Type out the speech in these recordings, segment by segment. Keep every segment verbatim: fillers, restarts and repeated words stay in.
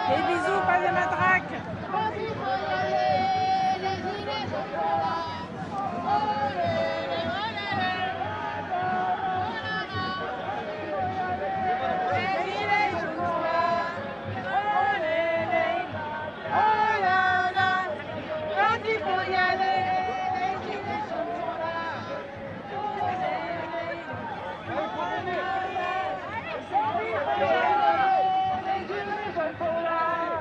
Des bisous, pas de matraque. Quand il faut y aller, les gilets jaunes sont là. Olé, olé, oh là là. Les gilets jaunes sont là. Olé, oh là là. Quand il faut y aller, les gilets jaunes sont là. Olé, oh là là. Quand il faut y aller, les gilets jaunes sont là.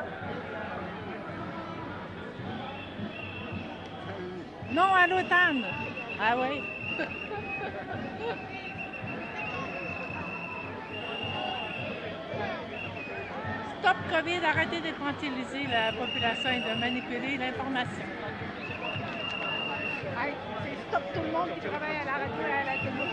Non, à l'automne. Ah oui. Stop COVID, arrêtez d'infantiliser la population et de manipuler l'information. Hey, c'est stop tout le monde qui travaille à la radio et à la télé.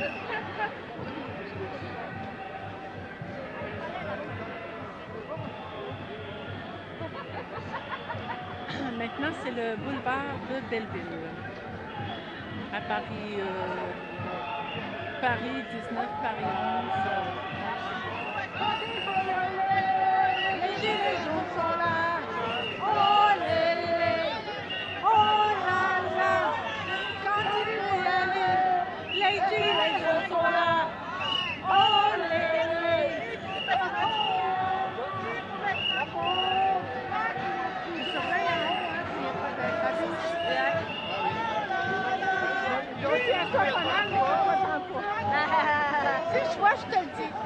Maintenant, c'est le boulevard de Belleville. À Paris, euh, Paris dix-neuf, Paris onze. Les gilets jaunes sont là. Oh les les, oh là là. Quand il faut y aller, les gilets jaunes sont là. Oh les les. Il surveille en haut, hein, s'il n'y a pas de babiche. Il y a aussi un coq en âne, mais pas trop. Si je vois, je te le dis.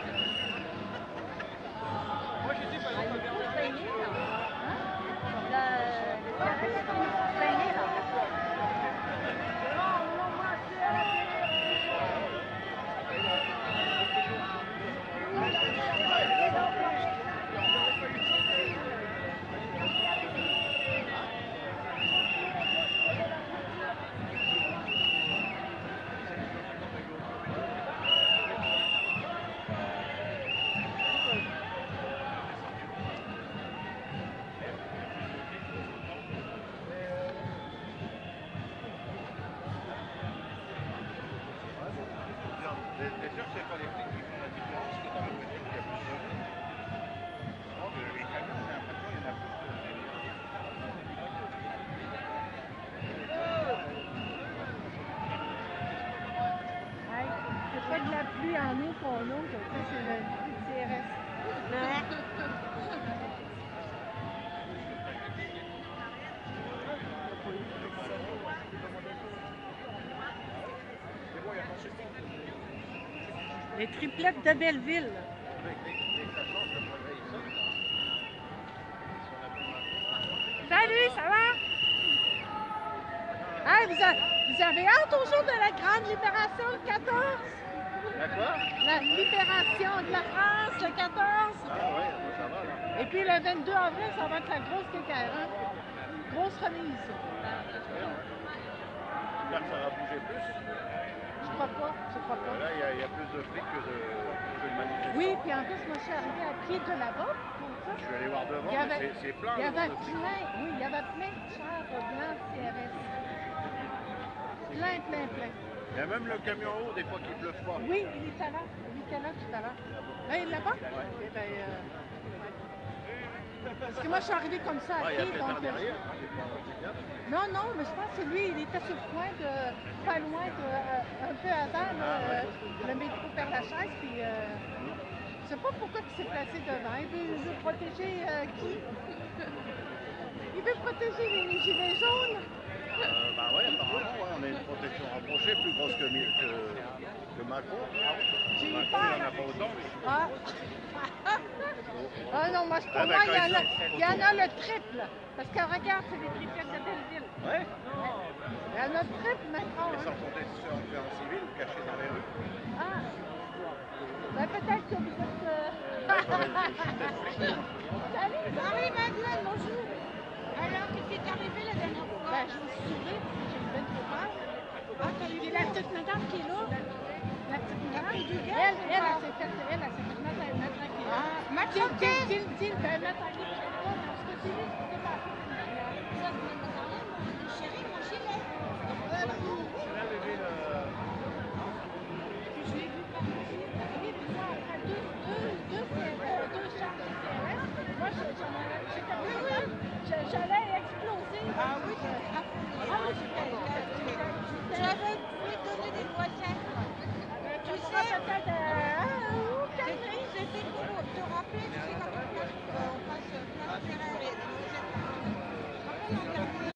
T'es sûr que c'est pas les flics qui font la différence que dans la voiture il y a plus de monde? Non, les camions, j'ai l'impression qu'il y en a plus Hey, c'est pas de la pluie en eau qu'on a, ça c'est le C R S. Les triplettes de Belleville. Salut, ça va? Hey, vous, a, vous avez hâte au jour de la grande libération le quatorze? D'accord? La libération de la France le quatorze? Ah ouais, ça va là. Et puis le vingt-deux avril, ça va être la grosse quinquaire, hein? Grosse remise. J'espère que ça va bouger plus. Je crois pas, je crois pas. Là, il y, a, il y a plus de flics que de, que de manifestants. Oui, puis en plus, moi, je suis arrivée à pied de là-bas pour ça. Je suis allé voir devant, Il y avait, mais c'est plein. il y le avait nombre de flics. plein, oui, il y avait plein de chars blancs C R S. Plein, plein, plein. Il y a même le camion haut, des fois, qui ne pleuve pas. Oui, il était là. Il était là tout à l'heure. Là, il est là-bas? Ouais. Eh ben, euh... Parce que moi, je suis arrivée comme ça à Ah, il y a pied. peut-être Donc, un derrière. hein, j'ai pas- j'ai bien. non, non, mais je pense que lui, il était sur le point de, pas loin, de, euh, un peu avant, là, euh, le métro Père-Lachaise, puis euh, je sais pas pourquoi il s'est placé devant. Il veut, il veut protéger euh, qui? Il veut protéger les gilets jaunes. Euh, bah ouais, apparemment, ouais, on a une protection rapprochée, plus grosse que, que, que Macron. J'ai eu Macron, peur. il n'en a pas autant. lui. Ah. Ah non, moi, pour Ah, moi, il y, en a, d'accord, il y en a le triple. Parce que regarde, c'est les triplettes de Belleville. Ouais. Il y en a le triple, Macron. Et Hein. sans compter ceux en fait en civil ou cachés dans les rues. Ah. Ben, peut-être que vous êtes... Euh... Ouais, bah, je suis peut-être flic. Salut, Marie Madeleine, bonjour. Alors, qu'est-ce qui est arrivé la dernière fois? Ben, je me suis sauvée, j'ai eu bien trop peur. Ah, t'as eu la petite madame qui est là? La petite madame? Elle, elle, elle s'est fait, elle, elle s'est fait mettre à mettre à pied. Ah, matraquée! Dis, dis, dis, ben, mettre à pied, parce que c'est lui qui s'est passé. Ça, je me dis rien, mon chéri, mon gilet. C'est là, lever le... Puis je l'ai vu passer. Oui, puis moi, après deux, deux, deux, deux, deux chars de C R S, moi, je, Ah oui, c'était affreux. J'avais